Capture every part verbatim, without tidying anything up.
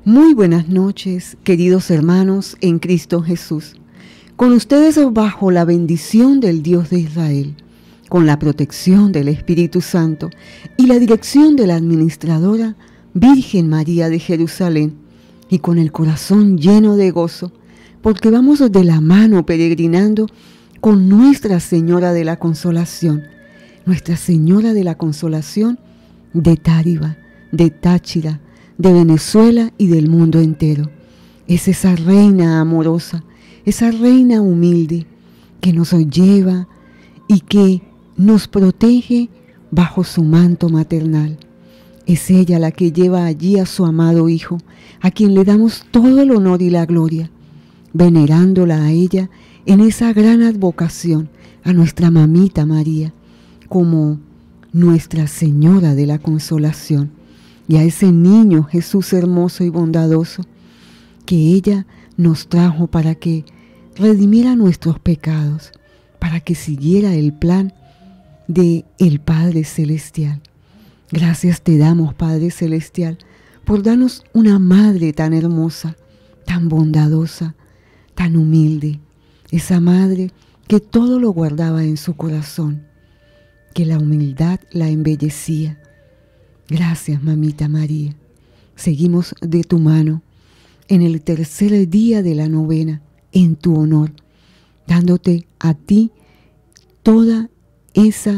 Muy buenas noches, queridos hermanos en Cristo Jesús. Con ustedes bajo la bendición del Dios de Israel, con la protección del Espíritu Santo y la dirección de la administradora Virgen María de Jerusalén, y con el corazón lleno de gozo, porque vamos de la mano peregrinando con Nuestra Señora de la Consolación, Nuestra Señora de la Consolación de Táriba, de Táchira, de Venezuela y del mundo entero. Es esa reina amorosa, esa reina humilde que nos lleva y que nos protege bajo su manto maternal. Es ella la que lleva allí a su amado Hijo, a quien le damos todo el honor y la gloria, venerándola a ella en esa gran advocación, a nuestra mamita María, como Nuestra Señora de la Consolación, y a ese niño Jesús hermoso y bondadoso, que ella nos trajo para que redimiera nuestros pecados, para que siguiera el plan de el Padre Celestial. Gracias te damos, Padre Celestial, por darnos una madre tan hermosa, tan bondadosa, tan humilde, esa madre que todo lo guardaba en su corazón, que la humildad la embellecía. Gracias, mamita María. Seguimos de tu mano en el tercer día de la novena, en tu honor, dándote a ti toda esa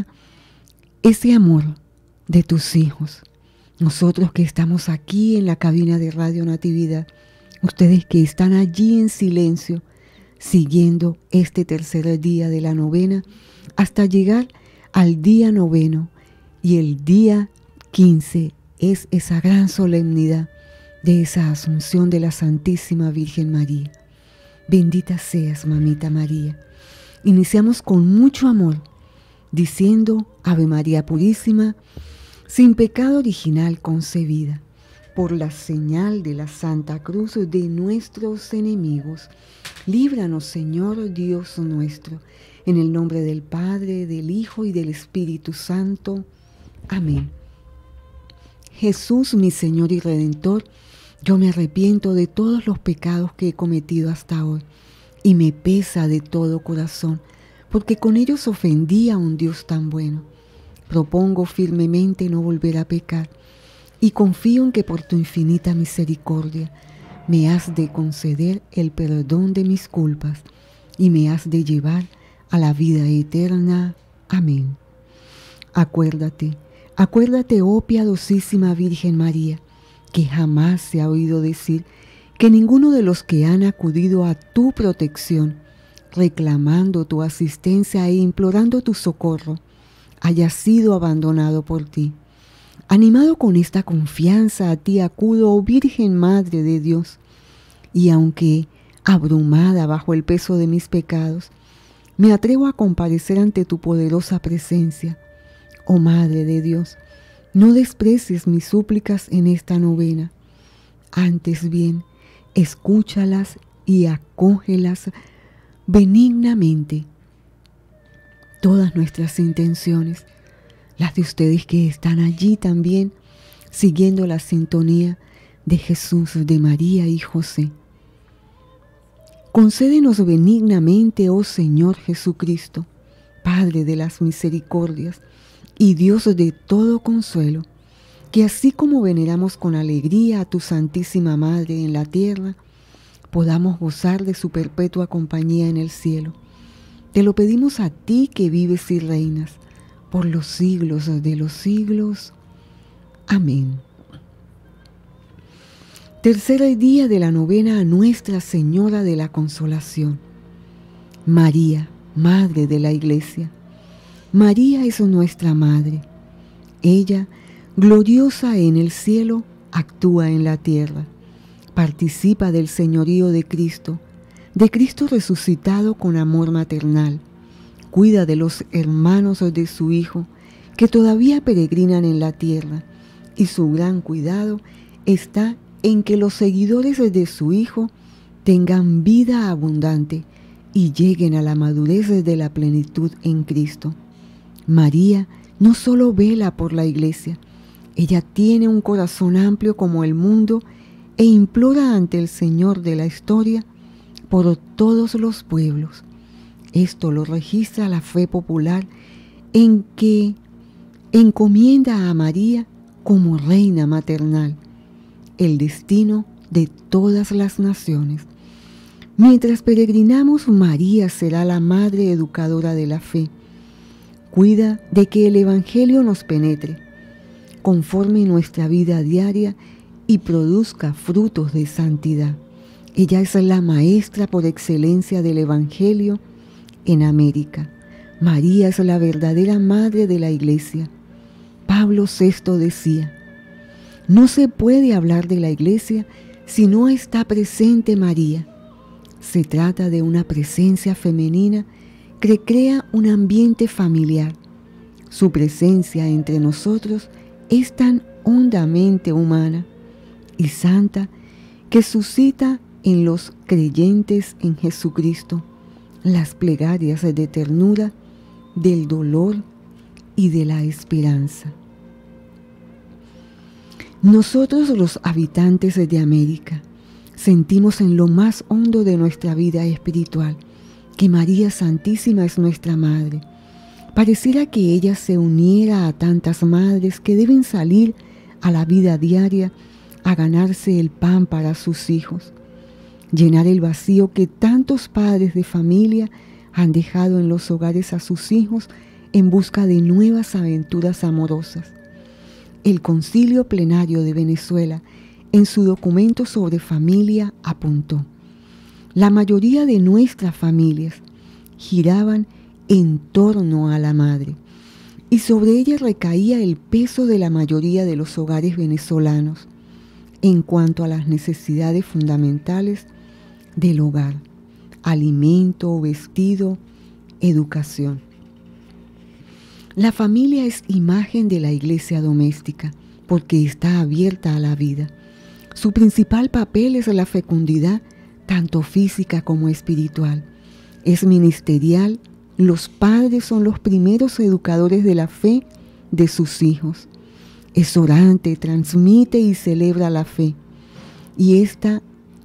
ese amor de tus hijos. Nosotros que estamos aquí en la cabina de Radio Natividad, ustedes que están allí en silencio, siguiendo este tercer día de la novena, hasta llegar al día noveno, y el día quince es esa gran solemnidad de esa Asunción de la Santísima Virgen María. Bendita seas, mamita María. Iniciamos con mucho amor, diciendo Ave María Purísima, sin pecado original concebida, por la señal de la Santa Cruz de nuestros enemigos. Líbranos, Señor Dios nuestro, en el nombre del Padre, del Hijo y del Espíritu Santo. Amén. Jesús, mi Señor y Redentor, yo me arrepiento de todos los pecados que he cometido hasta hoy, y me pesa de todo corazón, porque con ellos ofendí a un Dios tan bueno. Propongo firmemente no volver a pecar, y confío en que por tu infinita misericordia me has de conceder el perdón de mis culpas, y me has de llevar a la vida eterna. Amén. Acuérdate, acuérdate, oh piadosísima Virgen María, que jamás se ha oído decir que ninguno de los que han acudido a tu protección, reclamando tu asistencia e implorando tu socorro, haya sido abandonado por ti. Animado con esta confianza, a ti acudo, oh Virgen Madre de Dios, y aunque abrumada bajo el peso de mis pecados, me atrevo a comparecer ante tu poderosa presencia. Oh Madre de Dios, no desprecies mis súplicas en esta novena. Antes bien, escúchalas y acógelas benignamente. Todas nuestras intenciones, las de ustedes que están allí también, siguiendo la sintonía de Jesús, de María y José. Concédenos benignamente, oh Señor Jesucristo, Padre de las misericordias y Dios de todo consuelo, que así como veneramos con alegría a tu Santísima Madre en la tierra, podamos gozar de su perpetua compañía en el cielo. Te lo pedimos a ti que vives y reinas por los siglos de los siglos. Amén. Tercer día de la novena a Nuestra Señora de la Consolación. María, Madre de la Iglesia. María es nuestra Madre. Ella, gloriosa en el cielo, actúa en la tierra. Participa del señorío de Cristo, de Cristo resucitado con amor maternal. Cuida de los hermanos de su Hijo, que todavía peregrinan en la tierra, y su gran cuidado está en que los seguidores de su Hijo tengan vida abundante y lleguen a la madurez de la plenitud en Cristo. María no solo vela por la Iglesia, ella tiene un corazón amplio como el mundo e implora ante el Señor de la historia por todos los pueblos. Esto lo registra la fe popular, en que encomienda a María como reina maternal el destino de todas las naciones. Mientras peregrinamos, María será la madre educadora de la fe. Cuida de que el Evangelio nos penetre, conforme nuestra vida diaria y produzca frutos de santidad. Ella es la maestra por excelencia del Evangelio en América. María es la verdadera madre de la Iglesia. Pablo sexto decía: no se puede hablar de la Iglesia si no está presente María. Se trata de una presencia femenina que crea un ambiente familiar. Su presencia entre nosotros es tan hondamente humana y santa que suscita en los creyentes en Jesucristo las plegarias de ternura, del dolor y de la esperanza. Nosotros, los habitantes de América, sentimos en lo más hondo de nuestra vida espiritual que María Santísima es nuestra Madre. Pareciera que ella se uniera a tantas madres que deben salir a la vida diaria a ganarse el pan para sus hijos, llenar el vacío que tantos padres de familia han dejado en los hogares a sus hijos en busca de nuevas aventuras amorosas. El Concilio Plenario de Venezuela, en su documento sobre familia, apuntó: la mayoría de nuestras familias giraban en torno a la madre, y sobre ella recaía el peso de la mayoría de los hogares venezolanos en cuanto a las necesidades fundamentales del hogar: alimento, vestido, educación. La familia es imagen de la iglesia doméstica porque está abierta a la vida. Su principal papel es la fecundidad, tanto física como espiritual. Es ministerial. Los padres son los primeros educadores de la fe de sus hijos. Es orante, transmite y celebra la fe. Y esta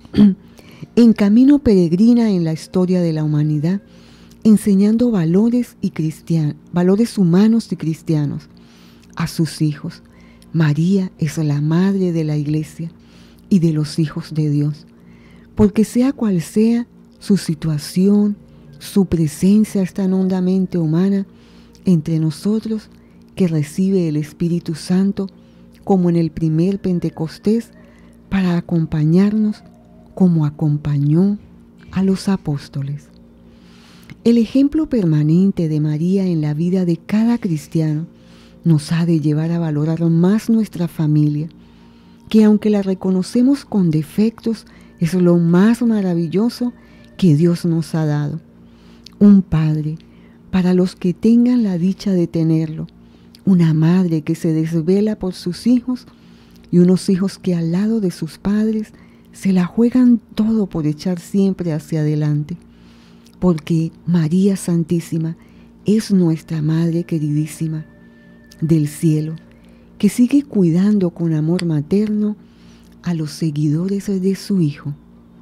en camino peregrina en la historia de la humanidad, enseñando valores, y cristian, valores humanos y cristianos a sus hijos. María es la madre de la iglesia y de los hijos de Dios, porque sea cual sea su situación, su presencia es tan hondamente humana entre nosotros que recibe el Espíritu Santo como en el primer Pentecostés para acompañarnos como acompañó a los apóstoles. El ejemplo permanente de María en la vida de cada cristiano nos ha de llevar a valorar más nuestra familia, que aunque la reconocemos con defectos, es lo más maravilloso que Dios nos ha dado. Un padre, para los que tengan la dicha de tenerlo, una madre que se desvela por sus hijos y unos hijos que al lado de sus padres se la juegan todo por echar siempre hacia adelante, porque María Santísima es nuestra Madre queridísima del cielo, que sigue cuidando con amor materno a los seguidores de su Hijo.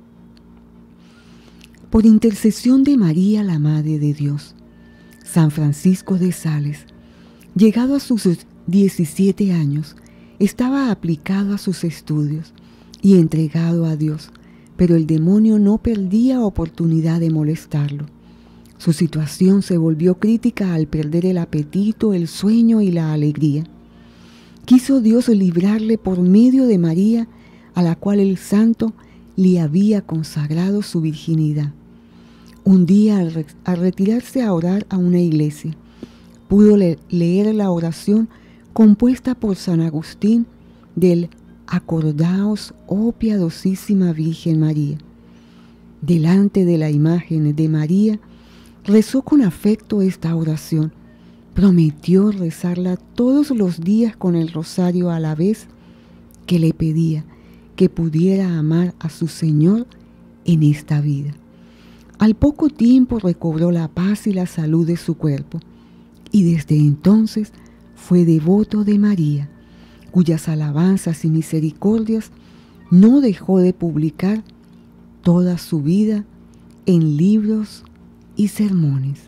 Por intercesión de María, la Madre de Dios, San Francisco de Sales, llegado a sus diecisiete años, estaba aplicado a sus estudios y entregado a Dios, pero el demonio no perdía oportunidad de molestarlo. Su situación se volvió crítica al perder el apetito, el sueño y la alegría. Quiso Dios librarle por medio de María, a la cual el santo le había consagrado su virginidad. Un día, al, re al retirarse a orar a una iglesia, pudo le leer la oración compuesta por San Agustín del Acordaos, oh piadosísima Virgen María. Delante de la imagen de María, rezó con afecto esta oración. Prometió rezarla todos los días con el rosario a la vez que le pedía que pudiera amar a su Señor en esta vida. Al poco tiempo recobró la paz y la salud de su cuerpo, y desde entonces fue devoto de María, cuyas alabanzas y misericordias no dejó de publicar toda su vida en libros y sermones.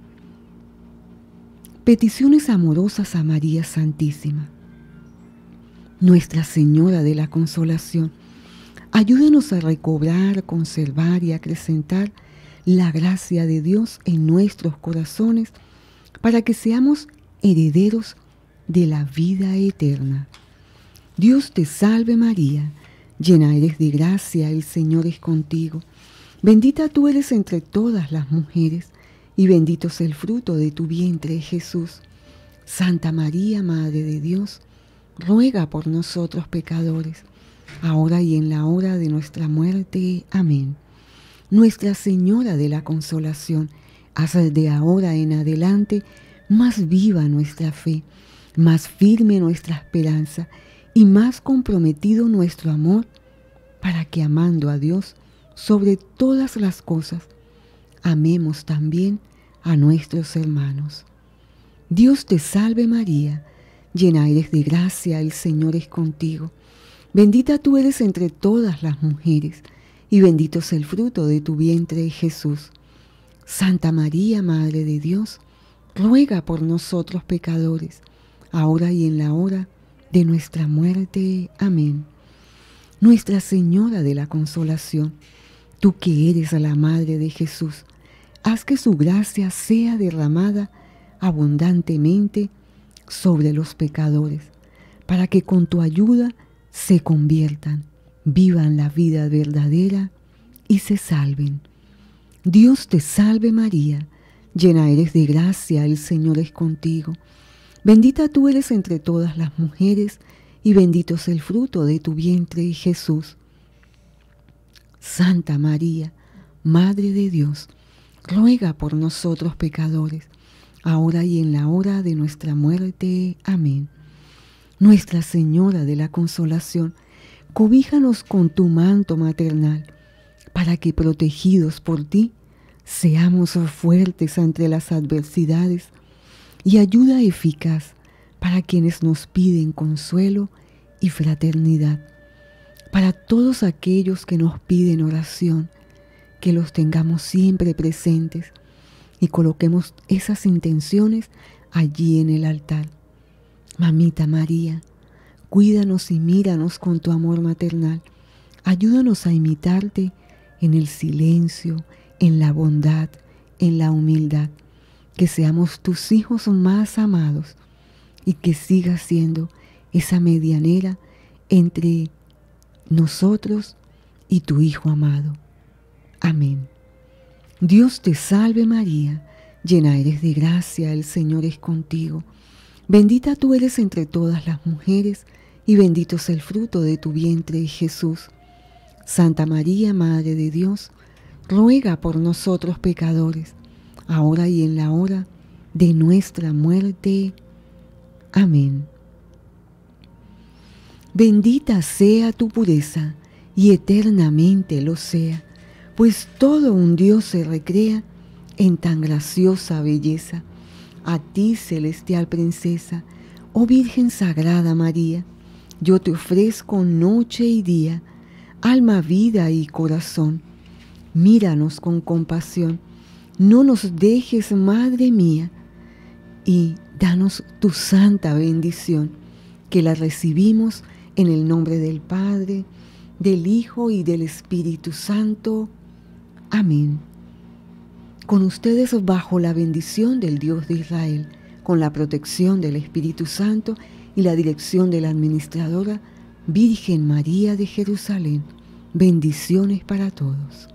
Peticiones amorosas a María Santísima. Nuestra Señora de la Consolación, ayúdenos a recobrar, conservar y acrecentar la gracia de Dios en nuestros corazones para que seamos herederos de la vida eterna. Dios te salve María, llena eres de gracia, el Señor es contigo. Bendita tú eres entre todas las mujeres, y bendito es el fruto de tu vientre, Jesús. Santa María, Madre de Dios, ruega por nosotros pecadores, ahora y en la hora de nuestra muerte. Amén. Nuestra Señora de la Consolación, haz de ahora en adelante más viva nuestra fe, más firme nuestra esperanza y más comprometido nuestro amor, para que amando a Dios sobre todas las cosas, amemos también a nuestros hermanos. Dios te salve María, llena eres de gracia, el Señor es contigo. Bendita tú eres entre todas las mujeres, y bendito es el fruto de tu vientre, Jesús. Santa María, Madre de Dios, ruega por nosotros pecadores, ahora y en la hora de nuestra muerte. Amén. Nuestra Señora de la Consolación, tú que eres la Madre de Jesús, haz que su gracia sea derramada abundantemente sobre los pecadores, para que con tu ayuda se conviertan, vivan la vida verdadera y se salven. Dios te salve María, llena eres de gracia, el Señor es contigo. Bendita tú eres entre todas las mujeres, y bendito es el fruto de tu vientre, Jesús. Santa María, Madre de Dios, ruega por nosotros pecadores, ahora y en la hora de nuestra muerte. Amén. Nuestra Señora de la Consolación, cobíjanos con tu manto maternal, para que protegidos por ti, seamos fuertes ante las adversidades y ayuda eficaz para quienes nos piden consuelo y fraternidad. Para todos aquellos que nos piden oración, que los tengamos siempre presentes y coloquemos esas intenciones allí en el altar. Mamita María, cuídanos y míranos con tu amor maternal. Ayúdanos a imitarte en el silencio, en la bondad, en la humildad. Que seamos tus hijos más amados y que sigas siendo esa medianera entre nosotros y tu Hijo amado. Amén. Dios te salve María, llena eres de gracia, el Señor es contigo. Bendita tú eres entre todas las mujeres, y bendito es el fruto de tu vientre, Jesús. Santa María, Madre de Dios, ruega por nosotros pecadores, ahora y en la hora de nuestra muerte. Amén. Bendita sea tu pureza, y eternamente lo sea, pues todo un Dios se recrea en tan graciosa belleza. A ti, celestial princesa, oh Virgen Sagrada María, yo te ofrezco noche y día, alma, vida y corazón. Míranos con compasión, no nos dejes, Madre mía, y danos tu santa bendición, que la recibimos en el nombre del Padre, del Hijo y del Espíritu Santo. Amén. Con ustedes, bajo la bendición del Dios de Israel, con la protección del Espíritu Santo y la dirección de la administradora Virgen María de Jerusalén. Bendiciones para todos.